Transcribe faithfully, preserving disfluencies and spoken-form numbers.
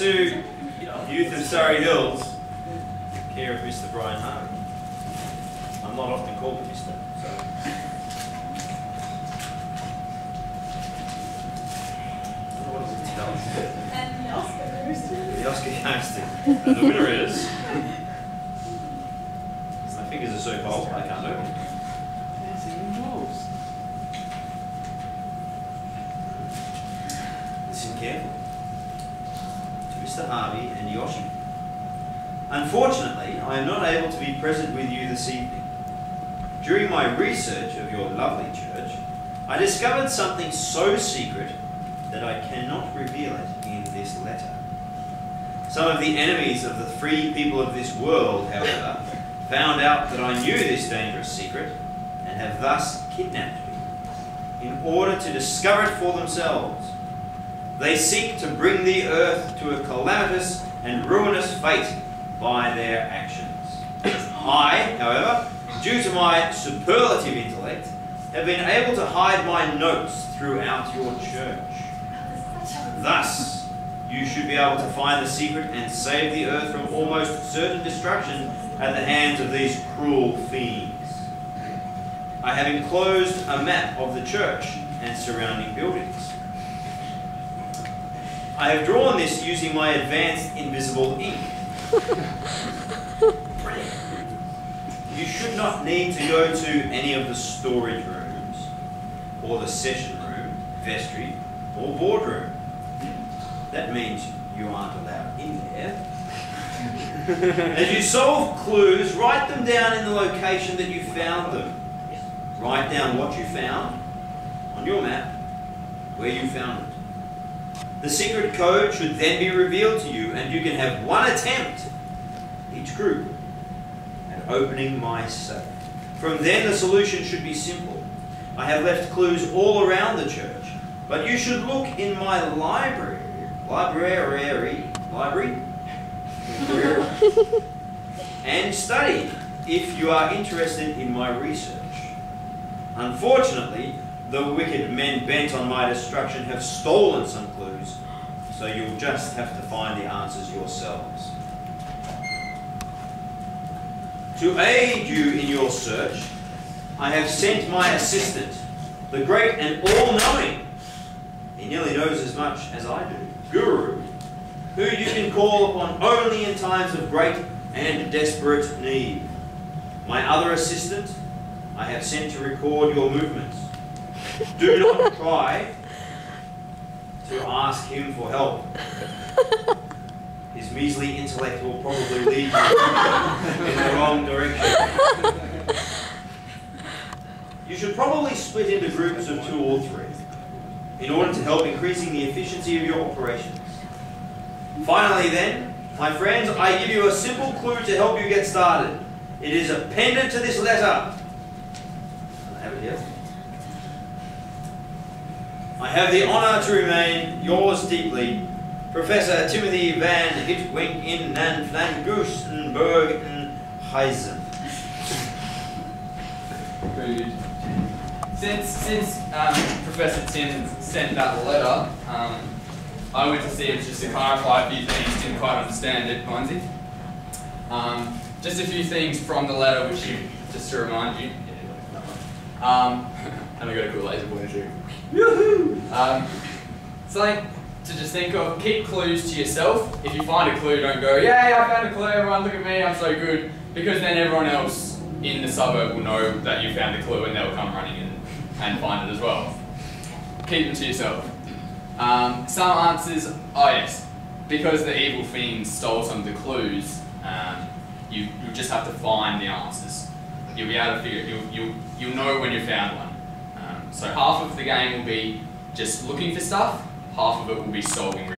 to Youth of Surrey Hills, care of Mister Brian Harvey. I'm not often called Mister So. What does it tell us? And the Oscar goes to... The Oscar goes to. And the winner is... My fingers are so cold I can't open it. Listen carefully to Mister Harvey and Yoshi. Unfortunately, I am not able to be present with you this evening. During my research of your lovely church, I discovered something so secret that I cannot reveal it in this letter. Some of the enemies of the free people of this world, however, found out that I knew this dangerous secret and have thus kidnapped me in order to discover it for themselves. They seek to bring the earth to a calamitous and ruinous fate by their actions. I, however, due to my superlative intellect, have been able to hide my notes throughout your church. Thus, you should be able to find the secret and save the earth from almost certain destruction at the hands of these cruel fiends. I have enclosed a map of the church and surrounding buildings. I have drawn this using my advanced invisible ink. You should not need to go to any of the storage rooms, or the session room, vestry, or boardroom. That means you aren't allowed in there. As you solve clues, write them down in the location that you found them. Write down what you found on your map, where you found it. The secret code should then be revealed to you, and you can have one attempt, each group, at opening my safe. From then, the solution should be simple. I have left clues all around the church, but you should look in my library, library, library, and study if you are interested in my research. Unfortunately, the wicked men bent on my destruction have stolen some clues, so you'll just have to find the answers yourselves. To aid you in your search, I have sent my assistant, the great and all-knowing, he nearly knows as much as I do, Guru, who you can call upon only in times of great and desperate need. My other assistant, I have sent to record your movements. Do not try to ask him for help. His measly intellect will probably lead you in the wrong direction. You should probably split into groups of two or three in order to help increasing the efficiency of your operations. Finally then, my friends, I give you a simple clue to help you get started. It is appended to this letter. I have it here. I have the honour to remain yours deeply, Professor Timothy van Hitwink in Nan Flangustenberg in Heisen. Very good. Since, since um, Professor Tim sent that letter, um, I went to see him just to clarify a few things. Didn't quite understand it, Bonzi. Um, just a few things from the letter, which you, just to remind you. Um, and I got a cool laser pointer too. Woohoo! Um, something to just think of, keep clues to yourself. If you find a clue, don't go, yay, I found a clue, everyone look at me, I'm so good. Because then everyone else in the suburb will know that you found a clue and they'll come running in and find it as well. Keep them to yourself. Um, some answers, oh yes, because the evil fiends stole some of the clues, um, you, you just have to find the answers. You'll be able to figure it, you'll, you'll, you'll know when you found one. Um, so half of the game will be just looking for stuff, half of it will be solving